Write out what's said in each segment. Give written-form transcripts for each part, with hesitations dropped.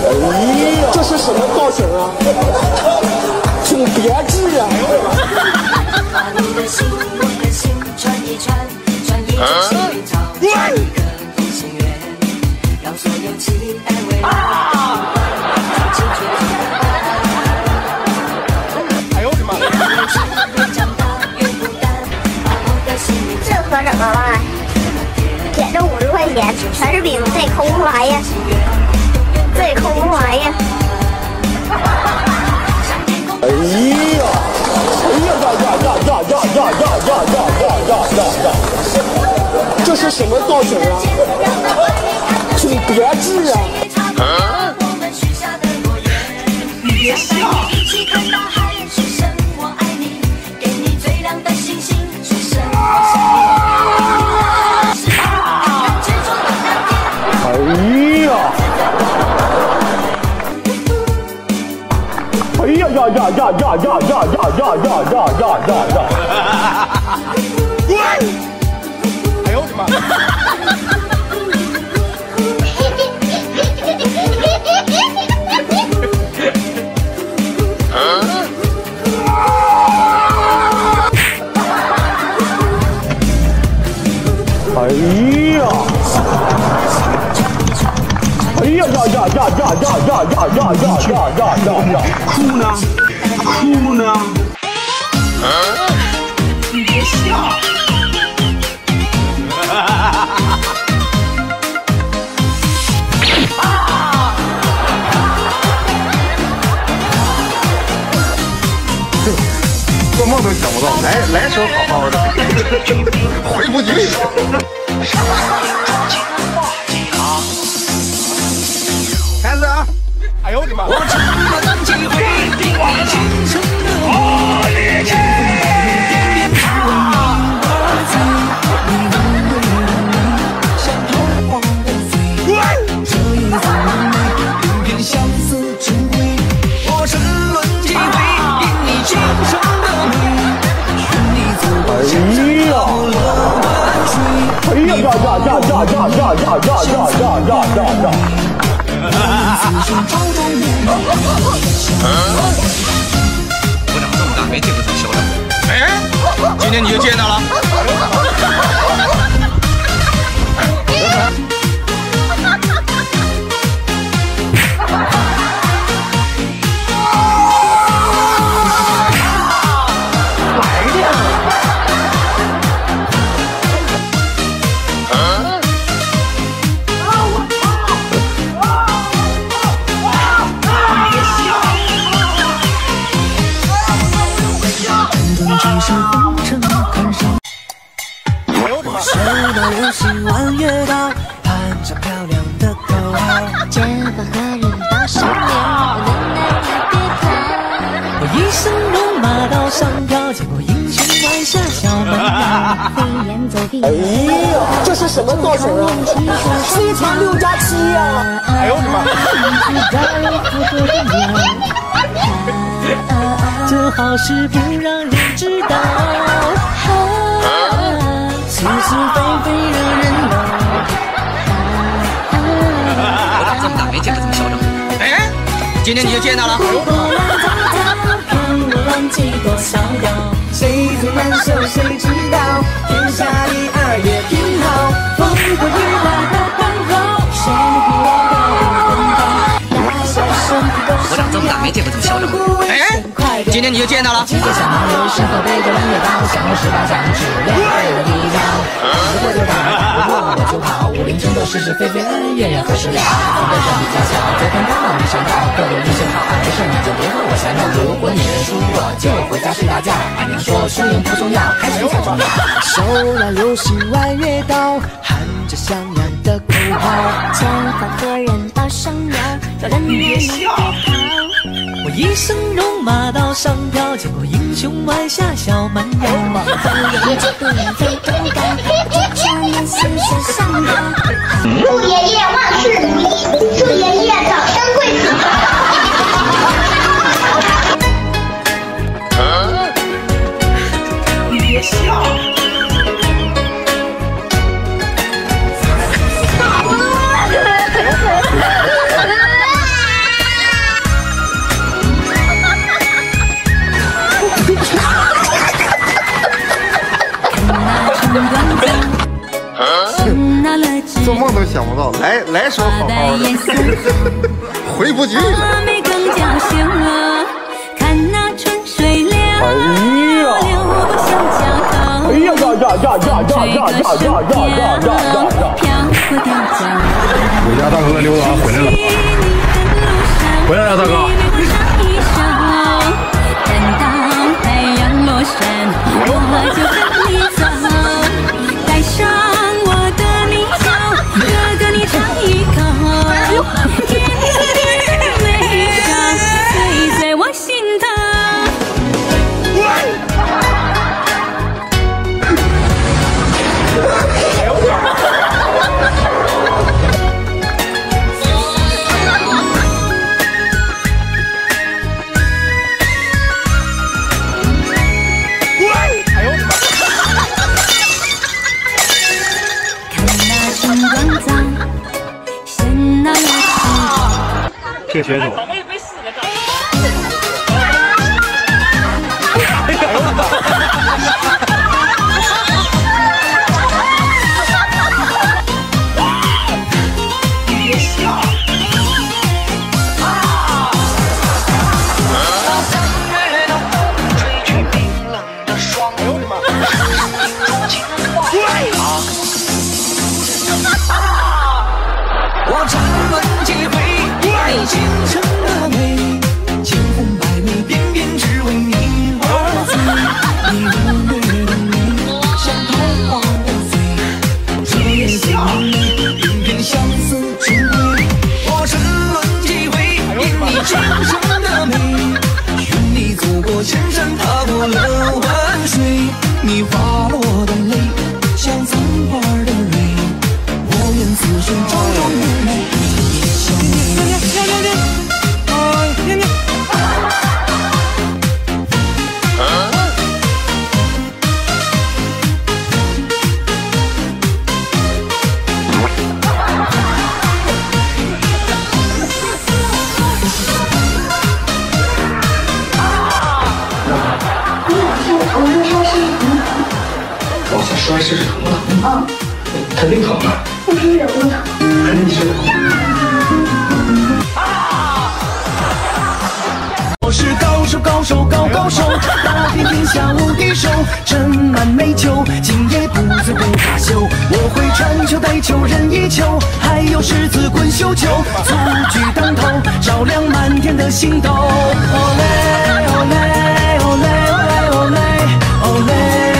呀，这是什么造型啊？挺别致呀！ 把你的心，我的心串一串，串一串幸运草，串一个同心圆，让所有期待未来的青春哎呦我的妈！ 越长大越孤单，把我的心这可怎么办？捡着50块钱，全是饼，这抠不来呀，这抠不来呀。 哎呀！哎呀呀呀呀呀呀呀呀呀呀呀！这是什么造型啊？挺别致啊！ 你别笑。 哎呀呀呀呀呀呀呀呀呀呀呀呀呀！ 哎呦我的妈！ 哎呀！哎呀呀呀呀呀呀呀呀呀呀呀！ 哭呢？哭呢？你别笑。做梦都想不到，来手好好的，回不去。开始啊！哎呦我的妈！ 哎呀呀呀呀呀呀呀呀呀呀呀！ 我长这么大没见过这么嚣张。哎，今天你就见到了。 流星弯月岛，喊着漂亮的口号， 剑法和人到上面，难你别逃。 我一生戎马到上飘，见过英雄弯下小蛮腰， 飞檐走壁。 哎呀，这是什么造型啊？飞船6+7呀！ 哎呦我的妈！ 做好事不让人知道，是是非非惹人恼。 我长这么大没见过这么嚣张。哎，今天你就见到了。 乱几多逍遥，谁最难受谁知道，天下第2也挺好，风和日丽的刚好，谁比我高分高，大小身体都我长这么大没见过这么嚣张。哎，今天你就见到了。 世界上有时候背着弯月刀，像18响指亮的地方，我就打，不过我就跑，50争斗是是非非恩怨人何时了？你的人比较小，昨天刚好没上道，各位英雄好汉没事你就别和我瞎闹，如果你认输我就回家睡大觉，俺娘说输赢不重要，开心才重要。手拿流星弯月刀，喊着响亮的口号， 剑法和人到上腰，有人你别笑。 我一生戎马到上飘，见过英雄弯下小蛮腰， 风扬起不飞更高，这场面四射上腰。 祝爷爷万事如意，祝爷爷早生贵子。 你别笑。 不到，来首好好的，回不去了。 我家大哥和刘老回来了，回来了，大哥。这选手。 我沉沦几回，你倾城的美，千红百媚，偏偏只为你而醉。你如月的美，像桃花的醉，这夜最美，偏偏相思成灰。我沉沦几回，因你倾城的美，寻你走过千山，踏过了万水。你滑落的泪，像残花的蕊。我愿此生朝朝暮暮与你相依。 往下摔是疼的，啊，肯定疼啊！ 不是忍不疼， 肯定是。 我是高手，高手，高手，打遍天下无敌手，斟满美酒，今夜不醉不罢休。我会传球带球任意球，还有十字滚绣球，蹴鞠当头，照亮满天的星斗。哦嘞哦嘞哦嘞哦嘞哦嘞。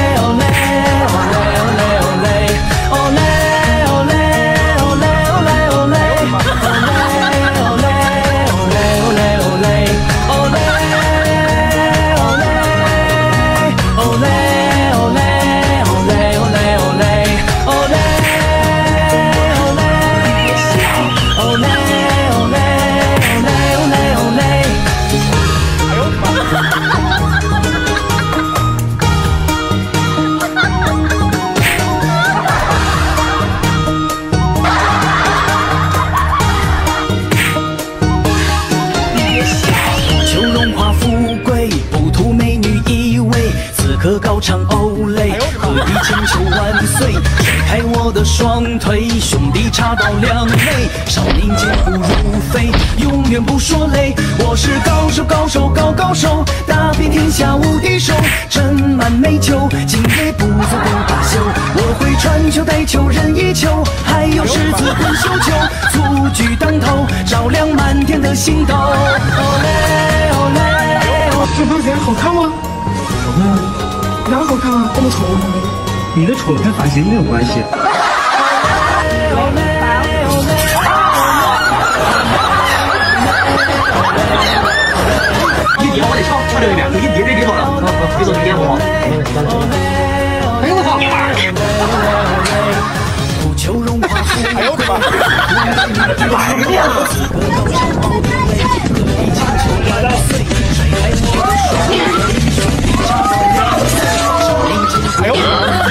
高唱欧蕾，何必千秋万岁？甩开我的双腿，兄弟插刀两肋，少年剑不如飞，永远不说累。我是高手，高手，高手，打遍天下无敌手，斟满美酒，今夜不醉不罢休。我会传球带球任意球，还有十字滚绣球，蹴鞠当头，照亮满天的星斗。哦嘞哦嘞哦， 这发型好看吗？ 好看。 哪好看啊？这么丑， 你的丑跟发型没有关系。 一点我得唱，唱这边，你别别说了，别说别说。哎呦我操！ 哎呦我的妈！ 来哎呦！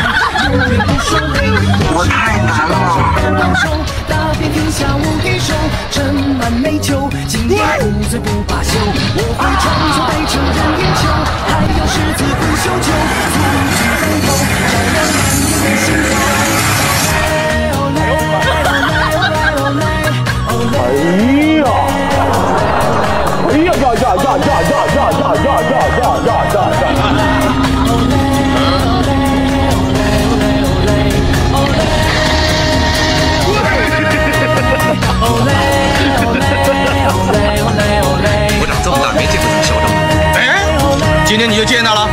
我太难了。 打遍天下无敌手，斟满美酒，今夜不醉不罢休。我会传球带球任意球，还有十字滚绣球，蹴鞠当头，照亮满天的星斗。 今天你就见到了。